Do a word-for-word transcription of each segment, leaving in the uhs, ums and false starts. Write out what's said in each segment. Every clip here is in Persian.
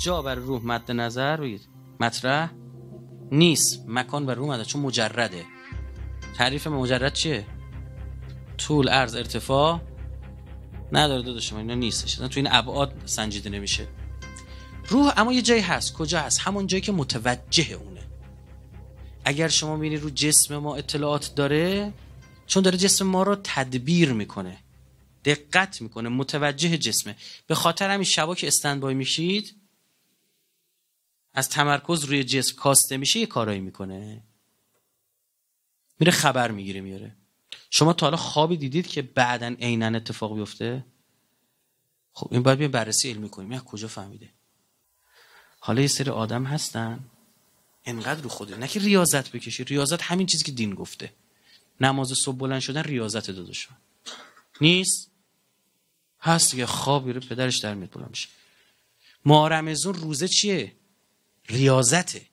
جا برای روح مد نظر بگید مطرح نیست، مکان برای روح مد، چون مجرده. تعریف مجرد چیه؟ طول، عرض، ارتفاع نداره داداش، اینا نیستش، تو این ابعاد سنجیده نمیشه. روح اما یه جایی هست. کجا هست؟ همون جایی که متوجه اونه. اگر شما میبینی رو جسم ما اطلاعات داره، چون داره جسم ما رو تدبیر میکنه، دقت میکنه، متوجه جسمه. به خاطر همین شبا که استندبای میشید، از تمرکز روی جسم کاسته میشه، یه کارایی میکنه، میره خبر میگیره میاره. شما تا حالا خوابی دیدید که بعدن عیناً اتفاق بیفته؟ خب این باید بیایم بررسی علمی کنیم، یا کجا فهمیده؟ حالا یه سری آدم هستن انقدر رو خوده، نه که ریاضت بکشی. ریاضت همین چیزی که دین گفته. نماز صبح بلند شدن ریاضت داداشون نیست؟ هست دیگه. خواب میره پدرش در میاد بلند میشه. ماه رمضان روزه چیه؟ ریاضته.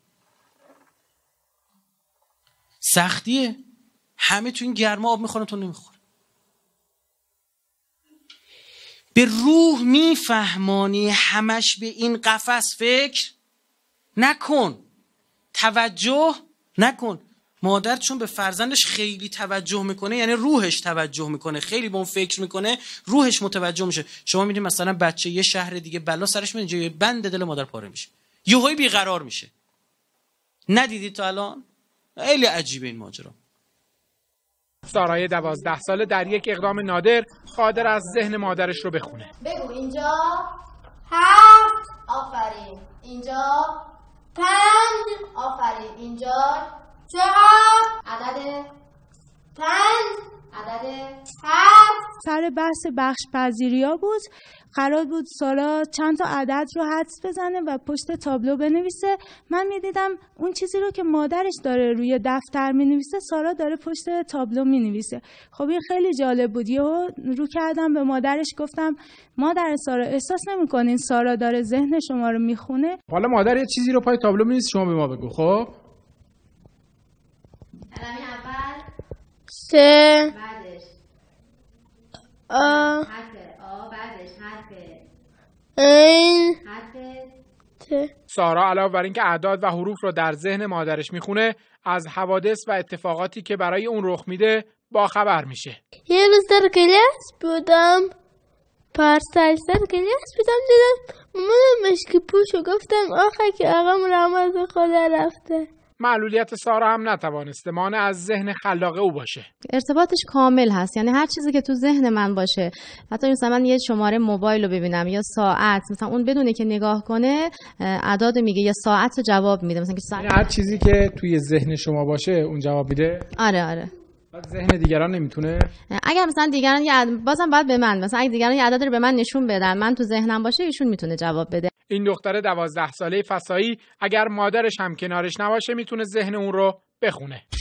سختیه. همه تو این گرما آب میخورن، تو نمیخوره. به روح میفهمانی همش به این قفس فکر نکن، توجه نکن. مادر چون به فرزندش خیلی توجه میکنه، یعنی روحش توجه میکنه، خیلی به اون فکر میکنه، روحش متوجه میشه. شما میدید مثلا بچه یه شهر دیگه بلا سرش میاد، اینجا بند دل مادر پاره میشه، یهویی بیقرار میشه. ندیدید تا الان؟ خیلی عجیبه این ماجرا. سارای دوازده ساله در یک اقدام نادر قادر از ذهن مادرش رو بخونه. بگو اینجا هفت، آفرین. اینجا پنج، آفرین. اینجا چهار، عدد پنج، عدد هفت. سر بحث بخش پذیریا بود. قرار بود سارا چند تا عدد رو حدس بزنه و پشت تابلو بنویسه. من میدیدم اون چیزی رو که مادرش داره روی دفتر مینویسه، سارا داره پشت تابلو مینویسه. خب این خیلی جالب بود. یهو رو کردم به مادرش، گفتم مادر سارا، احساس نمی‌کنین سارا داره ذهن شما رو میخونه؟ حالا مادر یه چیزی رو پای تابلو مینویسه، شما به ما بگو. خب علمی اول سه، بعدش آ، حرف آ، بعدش حرف این، حرف ت. سارا علاوه بر اینکه اعداد و حروف رو در ذهن مادرش میخونه، از حوادث و اتفاقاتی که برای اون رخ میده باخبر میشه. یه روز در کلاس بودم، پارسال سر کلاس بودم، دیدم مامانم مشکی پوشو، گفتم آخه که آقام رحمت به خدا رفته. معلولیت سارا هم نتوانسته مانع از ذهن خلاق او باشه. ارتباطش کامل هست، یعنی هر چیزی که تو ذهن من باشه، حتی مثلا من یه شماره موبایل رو ببینم یا ساعت، مثلا اون بدونه که نگاه کنه اعداد میگه یا ساعت رو جواب میده. مثلا که ساعت هر چیزی که توی ذهن شما باشه اون جواب میده. آره آره. ذهن دیگران نمیتونه؟ اگر مثلا دیگران یه عد... بازم باید به من، مثلا اگه دیگران یه عدد رو به من نشون بدن، من تو ذهنم باشه، ایشون میتونه جواب بده. این دختر دوازده ساله فسایی اگر مادرش هم کنارش نباشه میتونه ذهن اون رو بخونه.